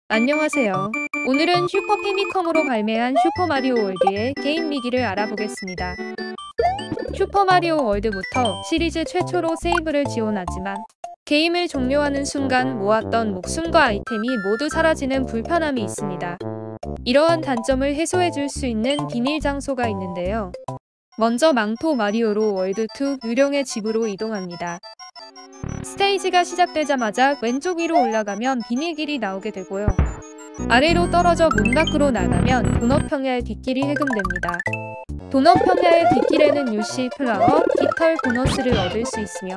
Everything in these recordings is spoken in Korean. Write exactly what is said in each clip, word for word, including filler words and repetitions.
안녕하세요. 오늘은 슈퍼 패미컴으로 발매한 슈퍼마리오 월드의 게임 미기를 알아보겠습니다. 슈퍼마리오 월드부터 시리즈 최초로 세이브를 지원하지만 게임을 종료하는 순간 모았던 목숨과 아이템이 모두 사라지는 불편함이 있습니다. 이러한 단점을 해소해줄 수 있는 비밀 장소가 있는데요. 먼저 망토 마리오로 월드 투 유령의 집으로 이동합니다. 스테이지가 시작되자마자 왼쪽 위로 올라가면 비밀길이 나오게 되고요. 아래로 떨어져 문 밖으로 나가면 도넛 평야의 뒷길이 해금됩니다. 도넛 평야의 뒷길에는 요시, 플라워, 깃털, 보너스를 얻을 수 있으며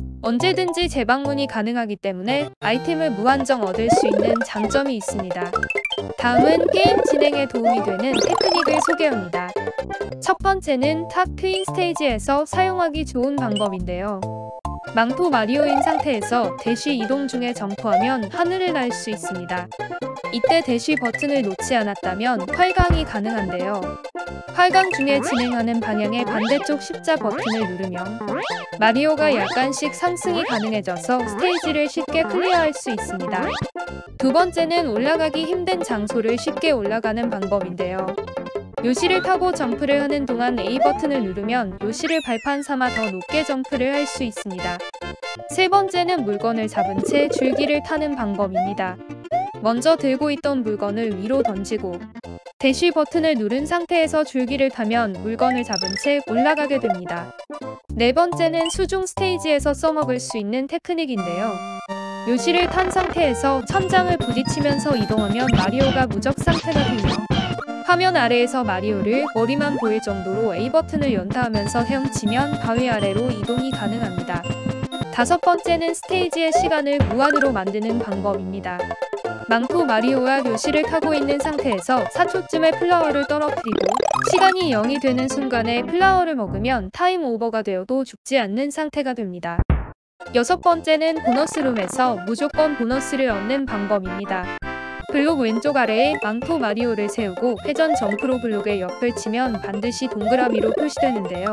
언제든지 재방문이 가능하기 때문에 아이템을 무한정 얻을 수 있는 장점이 있습니다. 다음은 게임 진행에 도움이 되는 테크닉을 소개합니다. 첫 번째는 탑 트윈 스테이지에서 사용하기 좋은 방법인데요. 망토 마리오인 상태에서 대쉬 이동 중에 점프하면 하늘을 날 수 있습니다. 이때 대쉬 버튼을 놓지 않았다면 활강이 가능한데요. 활강 중에 진행하는 방향의 반대쪽 십자 버튼을 누르면 마리오가 약간씩 상승이 가능해져서 스테이지를 쉽게 클리어할 수 있습니다. 두 번째는 올라가기 힘든 장소를 쉽게 올라가는 방법인데요. 요시를 타고 점프를 하는 동안 A 버튼을 누르면 요시를 발판 삼아 더 높게 점프를 할 수 있습니다. 세 번째는 물건을 잡은 채 줄기를 타는 방법입니다. 먼저 들고 있던 물건을 위로 던지고 대쉬 버튼을 누른 상태에서 줄기를 타면 물건을 잡은 채 올라가게 됩니다. 네 번째는 수중 스테이지에서 써먹을 수 있는 테크닉인데요. 요시를 탄 상태에서 천장을 부딪히면서 이동하면 마리오가 무적 상태가 되며 화면 아래에서 마리오를 머리만 보일 정도로 A 버튼을 연타하면서 헤엄치면 바위 아래로 이동이 가능합니다. 다섯 번째는 스테이지의 시간을 무한으로 만드는 방법입니다. 망토 마리오와 요시를 타고 있는 상태에서 사 초쯤에 플라워를 떨어뜨리고 시간이 영이 되는 순간에 플라워를 먹으면 타임 오버가 되어도 죽지 않는 상태가 됩니다. 여섯 번째는 보너스룸에서 무조건 보너스를 얻는 방법입니다. 블록 왼쪽 아래에 망토 마리오를 세우고 회전 점프로 블록의 옆을 치면 반드시 동그라미로 표시되는데요.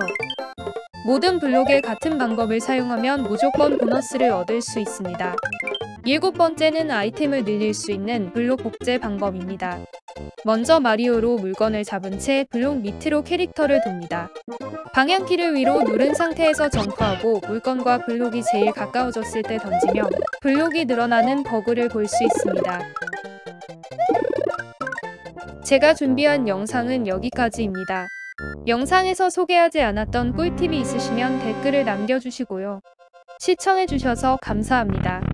모든 블록에 같은 방법을 사용하면 무조건 보너스를 얻을 수 있습니다. 일곱 번째는 아이템을 늘릴 수 있는 블록 복제 방법입니다. 먼저 마리오로 물건을 잡은 채 블록 밑으로 캐릭터를 둡니다. 방향키를 위로 누른 상태에서 점프하고 물건과 블록이 제일 가까워졌을 때 던지면 블록이 늘어나는 버그를 볼 수 있습니다. 제가 준비한 영상은 여기까지입니다. 영상에서 소개하지 않았던 꿀팁이 있으시면 댓글을 남겨주시고요. 시청해주셔서 감사합니다.